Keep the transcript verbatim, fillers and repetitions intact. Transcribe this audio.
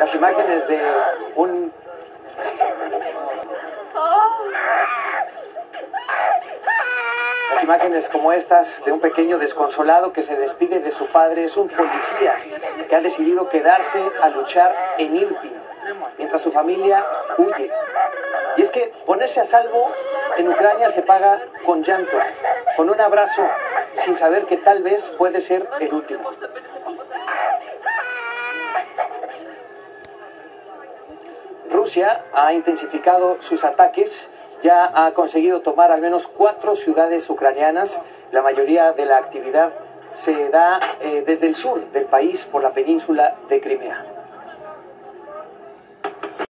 las imágenes de un... Las imágenes como estas de un pequeño desconsolado que se despide de su padre. Es un policía que ha decidido quedarse a luchar en Irpin, mientras su familia huye. Y es que ponerse a salvo en Ucrania se paga con llanto, con un abrazo, sin saber que tal vez puede ser el último. Rusia ha intensificado sus ataques, ya ha conseguido tomar al menos cuatro ciudades ucranianas. La mayoría de la actividad se da eh, desde el sur del país por la península de Crimea.